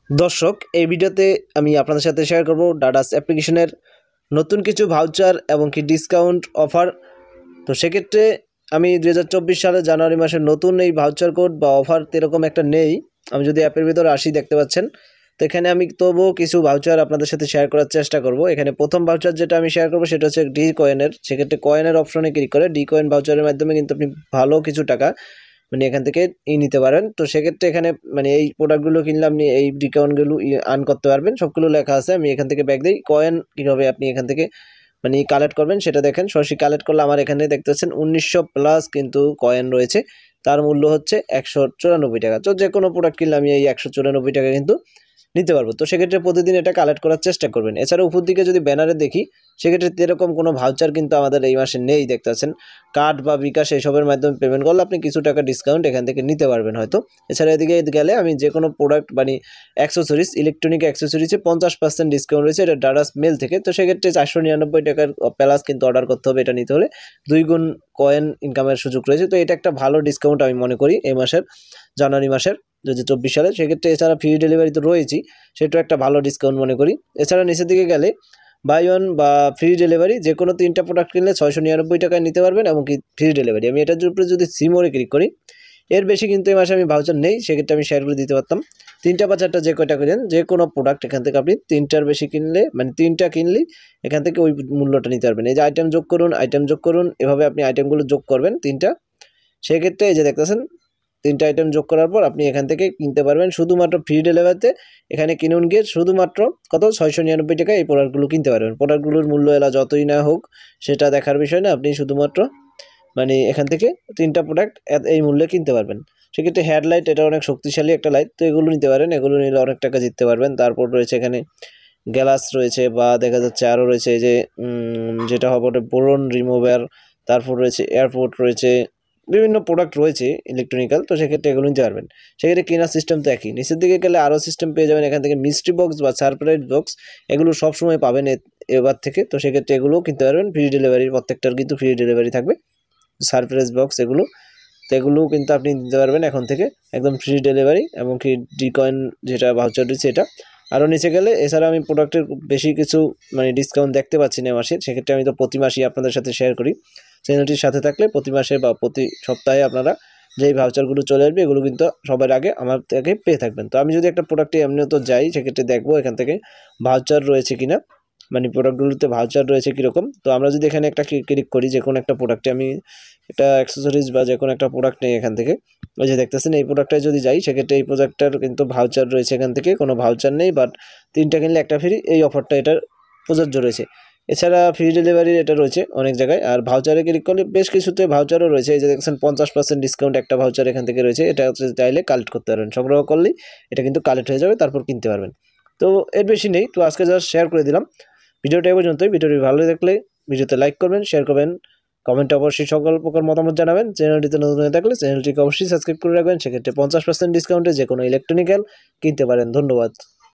দর্শক, এই ভিডিওতে আমি আপনাদের সাথে শেয়ার করব ডারাস অ্যাপ্লিকেশনের নতুন কিছু ভাউচার এবং কি ডিসকাউন্ট অফার। তো সেক্ষেত্রে আমি 2024 সালের জানুয়ারি মাসের নতুন এই ভাউচার কোড বা অফার এরকম একটা নেই। আমি যদি অ্যাপের ভিতরে আসি, দেখতে পাচ্ছেন। তো এখানে আমি তবুও কিছু ভাউচার আপনাদের সাথে শেয়ার করার চেষ্টা করব। এখানে প্রথম ভাউচার যেটা আমি শেয়ার করব সেটা হচ্ছে ডি কয়েনের। সেক্ষেত্রে কয়েনের অপশনে ক্লিক করে ডি কয়েন ভাউচারের মাধ্যমে কিন্তু আপনি ভালো কিছু টাকা এখান থেকে নিতে পারেন। তো সেক্ষেত্রে এখানে এই প্রোডাক্টগুলো কিনলে আপনি এই ডিসকাউন্টগুলো আর্ন করতে পারবেন। সবগুলো লেখা আছে। আমি এখান থেকে ব্যাক দিই। কয়েন কীভাবে আপনি এখান থেকে কালেক্ট করবেন সেটা দেখেন। সরাসরি কালেক্ট করলে আমার এখানে দেখতে পাচ্ছেন 1900 প্লাস কিন্তু কয়েন রয়েছে। তার মূল্য হচ্ছে 194 টাকা। তো যে কোনো প্রোডাক্ট কিনলে আমি এই 194 টাকা কিন্তু নিতে পারবো। তো সেক্ষেত্রে প্রতিদিন এটা কালেক্ট করার চেষ্টা করবেন। এছাড়া উপর দিকে যদি ব্যানারে দেখি, সেক্ষেত্রে এরকম কোনো ভাউচার কিন্তু আমাদের এই মাসে নেই। দেখতে পাচ্ছেন কার্ড বা বিকাশ এইসবের মাধ্যমে পেমেন্ট করলে আপনি কিছু টাকা ডিসকাউন্ট এখান থেকে নিতে পারবেন হয়তো। এছাড়া এদিকে গেলে আমি যে কোনো প্রোডাক্ট অ্যাক্সেসরিজ, ইলেকট্রনিক অ্যাক্সেসরিজে 50% ডিসকাউন্ট রয়েছে। এটা ডারাস মেল থেকে। তো সেক্ষেত্রে 499 টাকার প্লাস কিন্তু অর্ডার করতে হবে। এটা নিতে হলে 2 গুণ কয়েন ইনকামের সুযোগ রয়েছে। তো এটা একটা ভালো ডিসকাউন্ট আমি মনে করি এই মাসের, জানুয়ারি মাসের 2024 সালে। সেক্ষেত্রে এছাড়া ফ্রি ডেলিভারি তো রয়েছেই, সেটাও একটা ভালো ডিসকাউন্ট মনে করি। এছাড়া নিচের দিকে গেলে বাই ওয়ান বা ফ্রি ডেলিভারি, যে কোনো 3টা প্রোডাক্ট কিনলে 699 টাকায় নিতে পারবেন এবং কি ফ্রি ডেলিভারি। আমি এটার উপরে যদি সিমোরে ক্লিক করি, এর বেশি কিন্তু এই মাসে আমি ভাউচার নেই। সেক্ষেত্রে আমি শেয়ার করে দিতে পারতাম 3টা বা 4টা যে কয়টা কিনেন, যে কোনো প্রোডাক্ট এখান থেকে আপনি 3টার বেশি কিনলে 3টা কিনলেই এখান থেকে ওই মূল্যটা নিতে পারবেন। এই যে আইটেম যোগ করুন, এভাবে আপনি আইটেমগুলো যোগ করবেন 3টা। সেক্ষেত্রে এই যে দেখতেছেন 3টা আইটেম যোগ করার পর আপনি এখান থেকে কিনতে পারবেন শুধুমাত্র ফ্রি ডেলিভারিতে। এখানে কিনুন গিয়ে শুধুমাত্র কত 699 টাকা এই প্রোডাক্টগুলো কিনতে পারবেন। প্রোডাক্টগুলোর মূল্য এলা যতই না হোক সেটা দেখার বিষয় না। আপনি শুধুমাত্র এখান থেকে 3টা প্রোডাক্ট এই মূল্যে কিনতে পারবেন। সেক্ষেত্রে হেডলাইট, এটা অনেক শক্তিশালী একটা লাইট। তো এগুলো নিতে পারেন। এগুলো নিলে অনেক টাকা জিততে পারবেন। তারপর রয়েছে এখানে গ্লাস রয়েছে, বা দেখা যাচ্ছে আরও রয়েছে এই যে যেটা হবে বোরন রিমুভার। তারপর রয়েছে এয়ারপোর্ট রয়েছে, বিভিন্ন প্রোডাক্ট রয়েছে ইলেকট্রনিক্যাল। তো সেক্ষেত্রে এগুলো নিতে পারবেন। সেক্ষেত্রে কেনার সিস্টেম তো একই। নিচের দিকে গেলে আরও সিস্টেম পেয়ে যাবেন। এখান থেকে মিস্ট্রি বক্স বা সারপ্রাইজ বক্স, এগুলো সবসময় পাবেন এবার থেকে। তো সেক্ষেত্রে এগুলোও কিনতে পারবেন। ফ্রি ডেলিভারির প্রত্যেকটার কিন্তু ফ্রি ডেলিভারি থাকবে। সারপ্রাইজ বক্স এগুলো, তো এগুলোও কিন্তু আপনি দিতে পারবেন এখন থেকে একদম ফ্রি ডেলিভারি। এবং কি ডিকয়েন যেটা ভাউচার দিচ্ছে এটা। আরও নিচে গেলে এছাড়া আমি প্রোডাক্টের বেশি কিছু ডিসকাউন্ট দেখতে পাচ্ছি না মাসে। সেক্ষেত্রে আমি তো প্রতি মাসেই আপনাদের সাথে শেয়ার করি। চ্যানেলটির সাথে থাকলে প্রতি মাসে বা প্রতি সপ্তাহে আপনারা যেই ভাউচারগুলো চলে আসবে এগুলো কিন্তু সবার আগে আমার থেকে পেয়ে থাকবেন। তো আমি যদি একটা প্রোডাক্টে এমনিও তো যাই, সেক্ষেত্রে দেখবো এখান থেকে ভাউচার রয়েছে কিনা, প্রোডাক্টগুলোতে ভাউচার রয়েছে কীরকম। তো আমরা যদি এখানে একটা ক্লিক করি, যে কোনো একটা প্রোডাক্টে আমি একটা অ্যাক্সেসরিজ বা যে কোনো একটা প্রোডাক্ট নেই এখান থেকে, ওই যে দেখতেছেন এই প্রোডাক্টটায় যদি যাই, সেক্ষেত্রে এই প্রোডাক্টটার কিন্তু ভাউচার রয়েছে। এখান থেকে কোনো ভাউচার নেই, বাট 3টা কিনলে একটা ফ্রি, এই অফারটা এটার প্রযোজ্য রয়েছে। এছাড়া ফ্রি ডেলিভারি এটা রয়েছে অনেক জায়গায়। আর ভাউচারে ক্লিক করলে বেশ কিছুতে ভাউচারও রয়েছে। এই যে দেখছেন 50% ডিসকাউন্ট একটা ভাউচার এখান থেকে রয়েছে। এটা হচ্ছে চাইলে কালেক্ট করতে পারবেন। সংগ্রহ করলেই এটা কিন্তু কালেক্ট হয়ে যাবে, তারপর কিনতে পারবেন। তো এর বেশি নেই। তো আজকে জাস্ট শেয়ার করে দিলাম। ভিডিওটা এই পর্যন্তই। ভিডিওটি ভালো লাগলে ভিডিওতে লাইক করবেন, শেয়ার করবেন, কমেন্টে অবশ্যই সকল প্রকার মতামত জানাবেন। চ্যানেলটিতে নতুন হয়ে থাকলে চ্যানেলটিকে অবশ্যই সাবস্ক্রাইব করে রাখবেন। সেক্ষেত্রে 50% ডিসকাউন্টে যে কোনো ইলেকট্রনিক্যাল কিনতে পারেন। ধন্যবাদ।